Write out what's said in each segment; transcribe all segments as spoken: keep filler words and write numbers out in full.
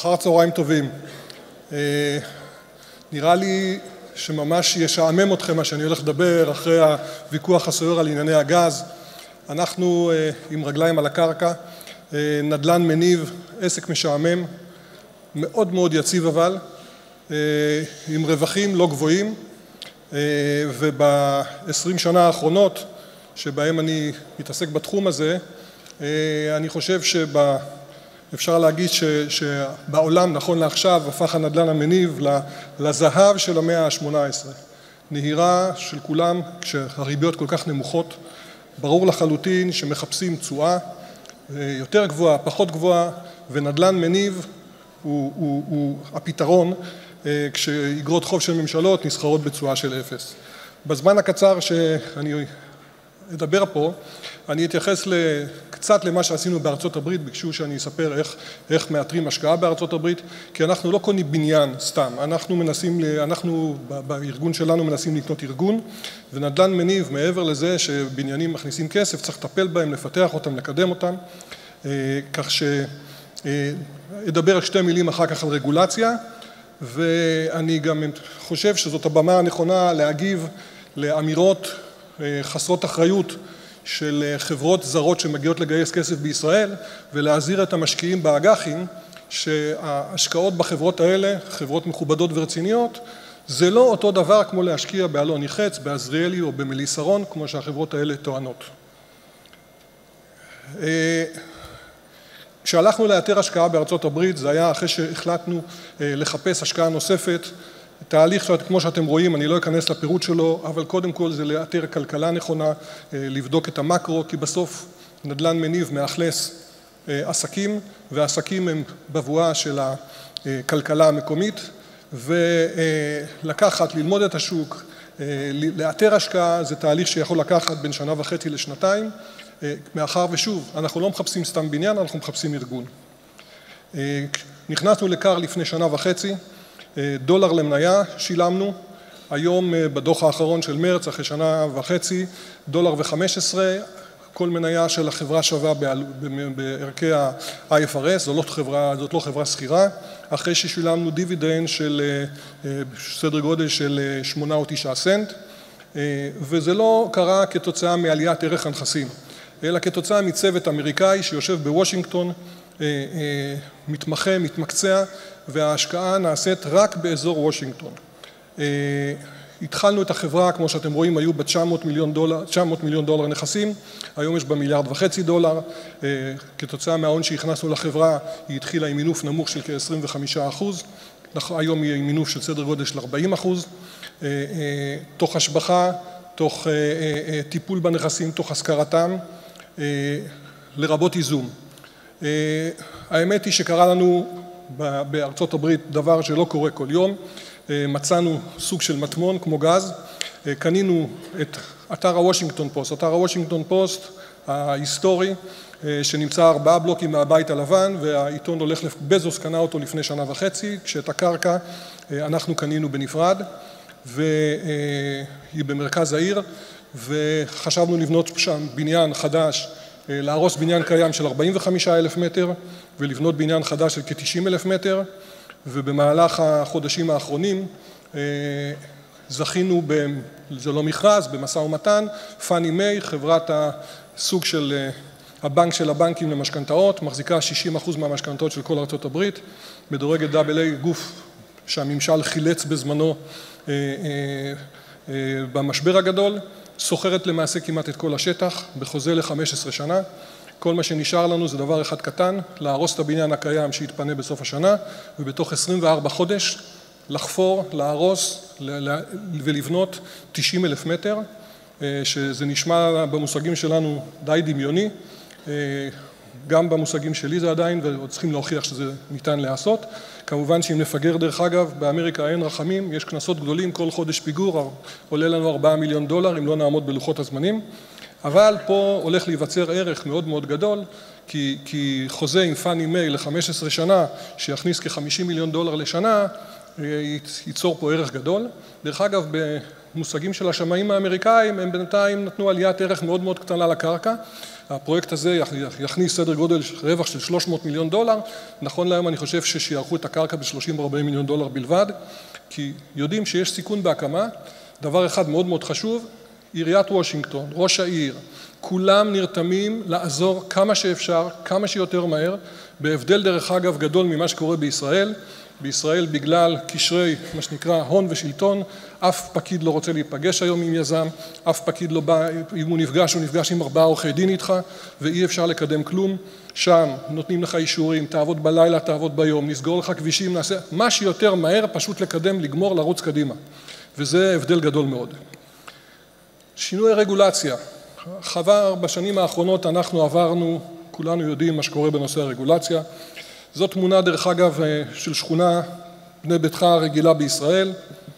אחר צהריים טובים. נראה לי שממש ישעמם אתכם מה שאני הולך לדבר אחרי הוויכוח הסוער על ענייני הגז. אנחנו עם רגליים על הקרקע, נדל"ן מניב, עסק משעמם, מאוד מאוד יציב אבל, עם רווחים לא גבוהים, וב-עשרים שנה האחרונות שבהם אני מתעסק בתחום הזה, אני חושב שאפשר להגיד שבעולם נכון לעכשיו הפך הנדל"ן המניב לזהב של המאה ה-שמונה עשרה. נהירה של כולם כשהריביות כל כך נמוכות, ברור לחלוטין שמחפשים תשואה יותר גבוהה, פחות גבוהה, ונדל"ן מניב הוא, הוא, הוא הפתרון כשאגרות חוב של ממשלות נסחרות בתשואה של אפס. בזמן הקצר שאני אדבר פה, אני אתייחס קצת למה שעשינו בארצות הברית, ביקשו שאני אספר איך, איך מאתרים השקעה בארצות הברית, כי אנחנו לא קונים בניין סתם, אנחנו מנסים, אנחנו בארגון שלנו מנסים לקנות ארגון, ונדל"ן מניב מעבר לזה שבניינים מכניסים כסף, צריך לטפל בהם, לפתח אותם, לקדם אותם, כך שאדבר שתי מילים אחר כך על רגולציה, ואני גם חושב שזאת הבמה הנכונה להגיב לאמירות חסרות אחריות של חברות זרות שמגיעות לגייס כסף בישראל ולהזהיר את המשקיעים באג"חים שההשקעות בחברות האלה, חברות מכובדות ורציניות, זה לא אותו דבר כמו להשקיע באלון יחץ, בעזריאלי או במליסרון, כמו שהחברות האלה טוענות. כשהלכנו לאתר השקעה בארצות הברית, זה היה אחרי שהחלטנו לחפש השקעה נוספת, תהליך כמו שאתם רואים, אני לא אכנס לפירוט שלו, אבל קודם כל זה לאתר כלכלה נכונה, לבדוק את המקרו, כי בסוף נדל"ן מניב מאכלס עסקים, והעסקים הם בבואה של הכלכלה המקומית, ולקחת, ללמוד את השוק, לאתר השקעה, זה תהליך שיכול לקחת בין שנה וחצי לשנתיים, מאחר ושוב, אנחנו לא מחפשים סתם בניין, אנחנו מחפשים ארגון. נכנסנו לקר לפני שנה וחצי, דולר למניה שילמנו, היום בדוח האחרון של מרץ, אחרי שנה וחצי, דולר וחמש עשרה, כל מניה של החברה שווה בערכי ה-איי אף אר אס, זאת לא חברה, זאת לא חברה סחירה, אחרי ששילמנו דיבידנד של סדר גודל של שמונה או תשעה סנט, וזה לא קרה כתוצאה מעליית ערך הנכסים, אלא כתוצאה מצוות אמריקאי שיושב בוושינגטון, מתמחה, מתמקצע, וההשקעה נעשית רק באזור וושינגטון. התחלנו את החברה, כמו שאתם רואים, היו ב-תשע מאות מיליון דולר, תשע מאות מיליון דולר נכסים, היום יש בה מיליארד וחצי דולר, כתוצאה מההון שהכנסנו לחברה, היא התחילה עם מינוף נמוך של כ-עשרים וחמישה אחוז, היום היא עם מינוף של סדר גודל של ארבעים אחוז, תוך השבחה, תוך טיפול בנכסים, תוך השכרתם, לרבות איזום. האמת היא שקרה לנו בארצות הברית דבר שלא קורה כל יום, מצאנו סוג של מטמון כמו גז, קנינו את אתר הוושינגטון פוסט, אתר הוושינגטון פוסט ההיסטורי שנמצא ארבעה בלוקים מהבית הלבן והעיתון הולך, בזוס קנה אותו לפני שנה וחצי, כשאת הקרקע אנחנו קנינו בנפרד והיא במרכז העיר וחשבנו לבנות שם בניין חדש, להרוס בניין קיים של ארבעים וחמישה אלף מטר ולבנות בניין חדש של כ-תשעים אלף מטר, ובמהלך החודשים האחרונים זכינו, זה לא מכרז, במשא ומתן, פאני מיי, חברת הסוג של הבנק של הבנקים למשכנתאות, מחזיקה שישים אחוז מהמשכנתאות של כל ארצות הברית, מדורגת דאבל איי, גוף שהממשל חילץ בזמנו במשבר הגדול, סוחרת למעשה כמעט את כל השטח, בחוזה ל-חמש עשרה שנה, כל מה שנשאר לנו זה דבר אחד קטן, להרוס את הבניין הקיים שיתפנה בסוף השנה, ובתוך עשרים וארבעה חודש לחפור, להרוס ולבנות תשעים אלף מטר, שזה נשמע במושגים שלנו די דמיוני, גם במושגים שלי זה עדיין, ועוד צריכים להוכיח שזה ניתן לעשות. כמובן שאם נפגר דרך אגב, באמריקה אין רחמים, יש כנסות גדולים, כל חודש פיגור, עולה לנו ארבעה מיליון דולר, אם לא נעמוד בלוחות הזמנים. אבל פה הולך להיווצר ערך מאוד מאוד גדול, כי, כי חוזה עם פאני מיי ל-חמש עשרה שנה, שיכניס כ-חמישים מיליון דולר לשנה, ייצור פה ערך גדול. דרך אגב, במושגים של השמאים האמריקאים, הם בינתיים נתנו עליית ערך מאוד מאוד קטנה לקרקע. הפרויקט הזה יכניס סדר גודל רווח של שלוש מאות מיליון דולר. נכון להיום אני חושב שיערכו את הקרקע ב-שלושים עד ארבעים מיליון דולר בלבד, כי יודעים שיש סיכון בהקמה. דבר אחד מאוד מאוד חשוב, עיריית וושינגטון, ראש העיר, כולם נרתמים לעזור כמה שאפשר, כמה שיותר מהר, בהבדל דרך אגב גדול ממה שקורה בישראל. בישראל בגלל קשרי, מה שנקרא, הון ושלטון, אף פקיד לא רוצה להיפגש היום עם יזם, אף פקיד לא בא, אם הוא נפגש, הוא נפגש עם ארבעה עורכי דין איתך, ואי אפשר לקדם כלום. שם נותנים לך אישורים, תעבוד בלילה, תעבוד ביום, נסגור לך כבישים, נעשה מה שיותר מהר, פשוט לקדם, לגמור, לרוץ קדימה. וזה הבדל גדול מאוד. שינוי הרגולציה. חבר בשנים האחרונות אנחנו עברנו, כולנו יודעים מה שקורה בנושא הרגולציה. זאת תמונה דרך אגב של שכונה בני ביתך הרגילה בישראל.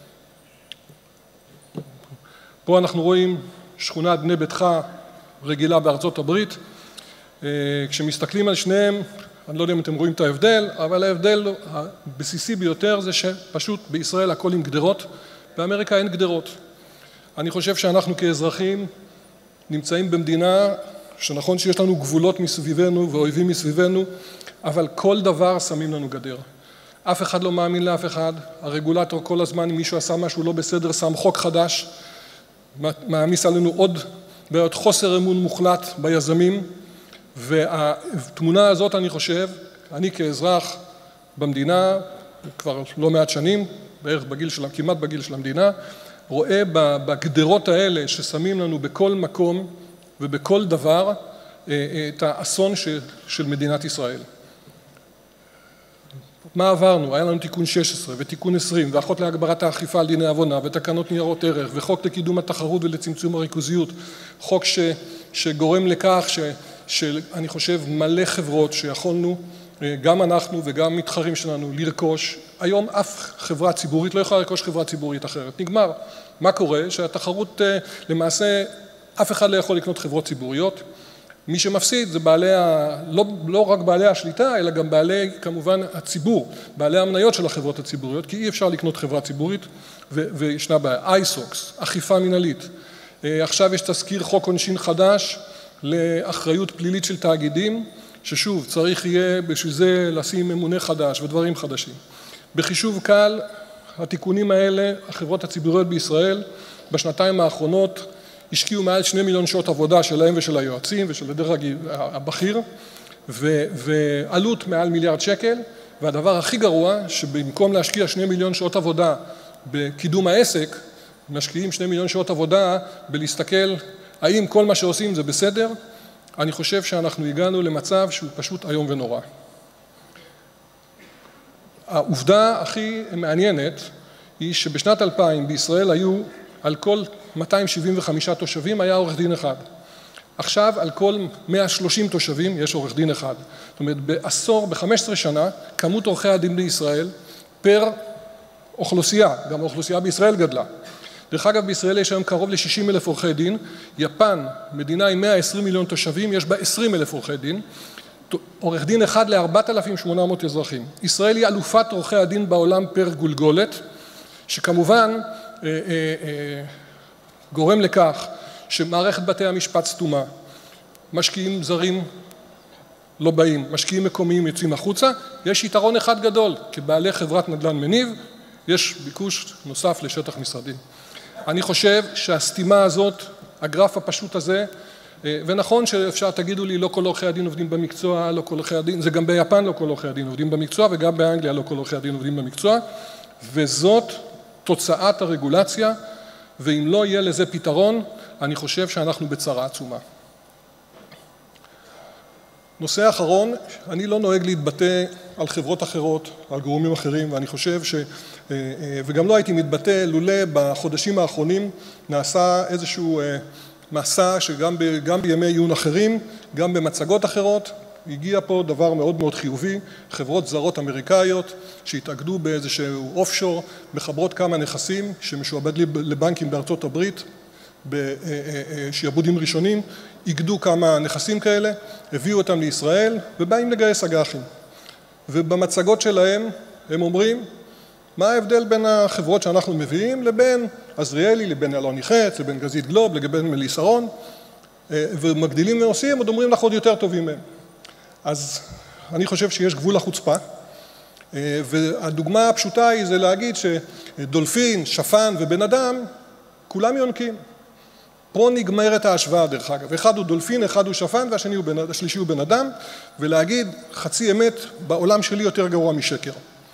פה אנחנו רואים שכונת בני ביתך רגילה בארצות הברית. כשמסתכלים על שניהם, אני לא יודע אם אתם רואים את ההבדל, אבל ההבדל הבסיסי ביותר זה שפשוט בישראל הכל עם גדרות, באמריקה אין גדרות. אני חושב שאנחנו כאזרחים נמצאים במדינה שנכון שיש לנו גבולות מסביבנו ואויבים מסביבנו, אבל כל דבר שמים לנו גדר. אף אחד לא מאמין לאף אחד, הרגולטור כל הזמן, אם מישהו עשה משהו לא בסדר, שם חוק חדש, מעמיס עלינו עוד בעיות חוסר אמון מוחלט ביזמים, והתמונה הזאת אני חושב, אני כאזרח במדינה, כבר לא מעט שנים, בערך בגיל של, כמעט בגיל של המדינה, רואה בגדרות האלה ששמים לנו בכל מקום ובכל דבר את האסון של מדינת ישראל. מה עברנו? היה לנו תיקון שש עשרה ותיקון עשרים והחוק להגברת האכיפה על דיני עבודה ותקנות ניירות ערך וחוק לקידום התחרות ולצמצום הריכוזיות, חוק ש, שגורם לכך ש, שאני חושב מלא חברות שיכולנו, גם אנחנו וגם מתחרים שלנו, לרכוש. היום אף חברה ציבורית לא יכולה לרכוש חברה ציבורית אחרת. נגמר. מה קורה? שהתחרות למעשה, אף אחד לא יכול לקנות חברות ציבוריות. מי שמפסיד זה בעלי, ה... לא, לא רק בעלי השליטה, אלא גם בעלי, כמובן, הציבור, בעלי המניות של החברות הציבוריות, כי אי אפשר לקנות חברה ציבורית, ו... וישנה בעיה. אייסוקס, אכיפה מנהלית. עכשיו יש תזכיר חוק עונשין חדש לאחריות פלילית של תאגידים, ששוב, צריך יהיה בשביל זה לשים ממונה חדש ודברים חדשים. בחישוב קל, התיקונים האלה, החברות הציבוריות בישראל, בשנתיים האחרונות, השקיעו מעל שני מיליון שעות עבודה שלהם ושל היועצים ושל הדרג הבכיר, ועלות מעל מיליארד שקל, והדבר הכי גרוע, שבמקום להשקיע שני מיליון שעות עבודה בקידום העסק, משקיעים שני מיליון שעות עבודה בלהסתכל האם כל מה שעושים זה בסדר. אני חושב שאנחנו הגענו למצב שהוא פשוט איום ונורא. העובדה הכי מעניינת היא שבשנת אלפיים בישראל היו על כל מאתיים שבעים וחמישה תושבים היה עורך דין אחד. עכשיו על כל מאה ושלושים תושבים יש עורך דין אחד. זאת אומרת, בעשור, ב-חמש עשרה שנה, כמות עורכי הדין בישראל פר אוכלוסייה, גם האוכלוסייה בישראל גדלה. דרך אגב, בישראל יש היום קרוב ל-שישים אלף עורכי דין. יפן, מדינה עם מאה ועשרים מיליון תושבים, יש בה עשרים אלף עורכי דין. עורך דין אחד ל-ארבעת אלפים ושמונה מאות אזרחים. ישראל היא אלופת עורכי הדין בעולם פר גולגולת, שכמובן אה, אה, אה, גורם לכך שמערכת בתי המשפט סתומה, משקיעים זרים לא באים, משקיעים מקומיים יוצאים החוצה. יש יתרון אחד גדול, כבעלי חברת נדל"ן מניב, יש ביקוש נוסף לשטח משרדים. אני חושב שהסתימה הזאת, הגרף הפשוט הזה, ונכון שאפשר, תגידו לי, לא כל עורכי הדין עובדים במקצוע, לא כל עורכי הדין, זה גם ביפן לא כל עורכי הדין עובדים במקצוע, וגם באנגליה לא כל עורכי הדין עובדים במקצוע, וזאת תוצאת הרגולציה, ואם לא יהיה לזה פתרון, אני חושב שאנחנו בצרה עצומה. נושא האחרון, אני לא נוהג להתבטא על חברות אחרות, על גורמים אחרים, ואני חושב ש... וגם לא הייתי מתבטא לולא בחודשים האחרונים נעשה איזשהו מסע שגם ב... גם בימי עיון אחרים, גם במצגות אחרות, הגיע פה דבר מאוד מאוד חיובי, חברות זרות אמריקאיות שהתאגדו באיזשהו אופשור, מחברות כמה נכסים שמשועבדים לבנקים בארצות הברית, בשיעבודים ראשונים, איגדו כמה נכסים כאלה, הביאו אותם לישראל ובאים לגייס אג"חים. ובמצגות שלהם הם אומרים, מה ההבדל בין החברות שאנחנו מביאים לבין עזריאלי, לבין אלוני חץ, לבין גזית גלוב, לבין מליסרון, ומגדילים ועושים, עוד אומרים לך עוד יותר טובים מהם. אז אני חושב שיש גבול לחוצפה, והדוגמה הפשוטה היא זה להגיד שדולפין, שפן ובן אדם, כולם יונקים. פה נגמרת ההשוואה דרך אגב. אחד הוא דולפין, אחד הוא שפן, והשלישי הוא בן אדם, ולהגיד חצי אמת בעולם שלי יותר גרוע משקר.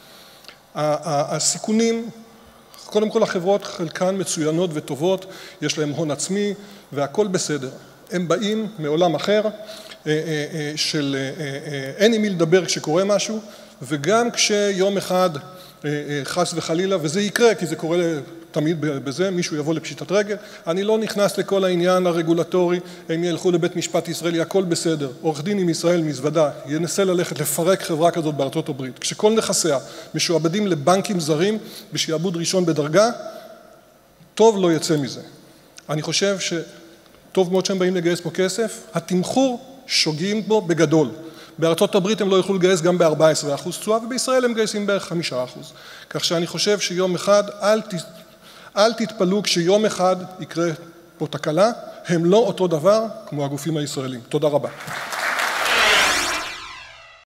הסיכונים, קודם כל החברות חלקן מצוינות וטובות, יש להם הון עצמי והכל בסדר. הם באים מעולם אחר, של אין עם מי לדבר כשקורה משהו, וגם כשיום אחד חס וחלילה, וזה יקרה כי זה קורה תמיד בזה, מישהו יבוא לפשיטת רגל, אני לא נכנס לכל העניין הרגולטורי, הם ילכו לבית משפט ישראלי, הכל בסדר. עורך דין עם ישראל מזוודה ינסה ללכת לפרק חברה כזאת בארצות הברית, כשכל נכסיה משועבדים לבנקים זרים בשעבוד ראשון בדרגה, טוב לא יצא מזה. אני חושב שטוב מאוד שהם באים לגייס פה כסף, התמחור שוגעים בו בגדול. בארצות הברית הם לא יוכלו לגייס גם ב-ארבעה עשר אחוז תשואה, ובישראל הם גייסים בערך חמישה אחוז. כך שאני חושב שיום אחד, אל, ת, אל תתפלו כשיום אחד יקרה פה תקלה, הם לא אותו דבר כמו הגופים הישראלים. תודה רבה.